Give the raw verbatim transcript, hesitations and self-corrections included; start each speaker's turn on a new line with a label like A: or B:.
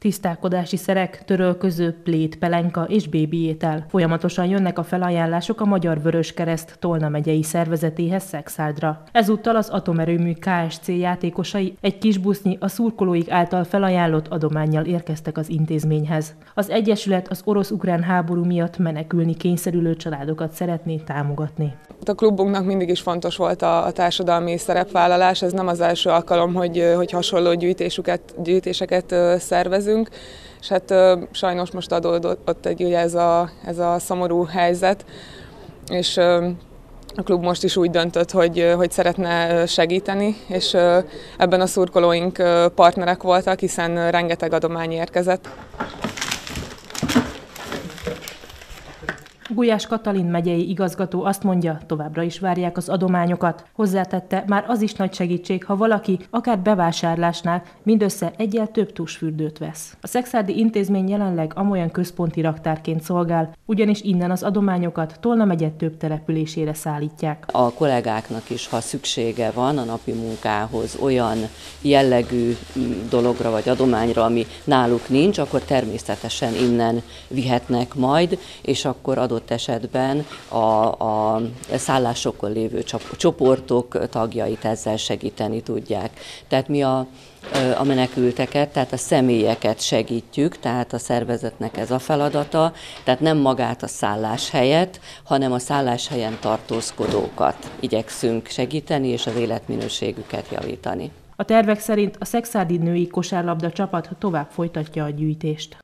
A: Tisztálkodási szerek, törölköző, plét, pelenka és bébi étel. Folyamatosan jönnek a felajánlások a Magyar Vöröskereszt Tolna megyei szervezetéhez Szexárdra. Ezúttal az Atomerőmű Kft. Játékosai egy kis busznyi a szurkolóik által felajánlott adománnyal érkeztek az intézményhez. Az egyesület az orosz-ukrán háború miatt menekülni kényszerülő családokat szeretné támogatni.
B: A klubunknak mindig is fontos volt a, a társadalmi szerepvállalás, ez nem az első alkalom, hogy, hogy hasonló gyűjtéseket, gyűjtéseket szervezünk, és hát sajnos most adódott egy ugye ez a, ez a szomorú helyzet, és a klub most is úgy döntött, hogy, hogy szeretne segíteni, és ebben a szurkolóink partnerek voltak, hiszen rengeteg adomány érkezett.
A: Gulyás Katalin megyei igazgató azt mondja, továbbra is várják az adományokat. Hozzátette, már az is nagy segítség, ha valaki akár bevásárlásnál mindössze egyel több tusfürdőt vesz. A szexárdi intézmény jelenleg amolyan központi raktárként szolgál, ugyanis innen az adományokat Tolna megye több településére szállítják.
C: A kollégáknak is, ha szüksége van a napi munkához olyan jellegű dologra vagy adományra, ami náluk nincs, akkor természetesen innen vihetnek majd, és akkor adott esetben a, a szállásokon lévő csoportok tagjait ezzel segíteni tudják. Tehát mi a, a menekülteket, tehát a személyeket segítjük, tehát a szervezetnek ez a feladata, tehát nem magát a szálláshelyet, hanem a szálláshelyen tartózkodókat igyekszünk segíteni és az életminőségüket javítani.
A: A tervek szerint a szexárdi női kosárlabda csapat tovább folytatja a gyűjtést.